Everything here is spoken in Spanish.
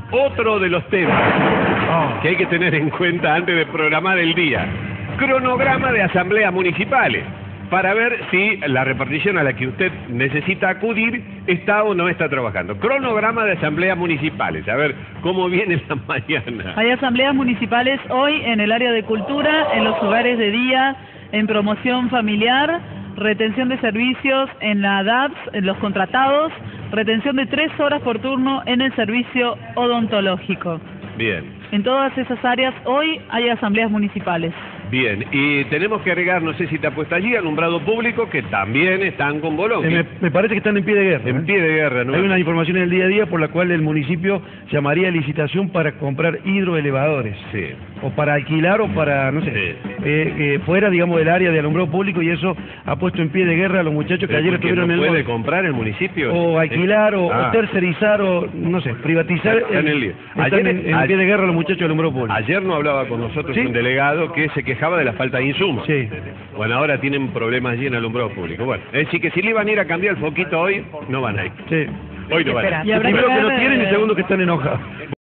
otro de los temas que hay que tener en cuenta antes de programar el día. Cronograma de asambleas municipales, para ver si la repartición a la que usted necesita acudir está o no está trabajando. Cronograma de asambleas municipales, a ver cómo viene la mañana. Hay asambleas municipales hoy en el área de cultura, en los hogares de día, en promoción familiar, retención de servicios en la DAPS, en los contratados, retención de 3 horas por turno en el servicio odontológico. Bien. En todas esas áreas hoy hay asambleas municipales. Bien, y tenemos que agregar, no sé si te ha puesto allí, alumbrado público, que también están con Bologna. Me parece que están en pie de guerra. En pie de guerra, ¿no? Hay una información en el día a día por la cual el municipio llamaría a licitación para comprar hidroelevadores. Sí. O para alquilar o para, no sé, fuera, digamos, del área de alumbrado público, y eso ha puesto en pie de guerra a los muchachos que ayer estuvieron en el... ¿Puede comprar el municipio? O alquilar, o tercerizar, o, no sé, privatizar. Está en el lío. Están en pie de guerra los muchachos del alumbrado público. Ayer no hablaba con nosotros un delegado que se quejaba de la falta de insumos. Sí. Bueno, ahora tienen problemas allí en el alumbrado público. Bueno, es decir que si le iban a ir a cambiar el foquito hoy, no van a ir. Sí. Hoy no van a ir. Y habrá Primero que que ver, no tienen y segundo que están enojados.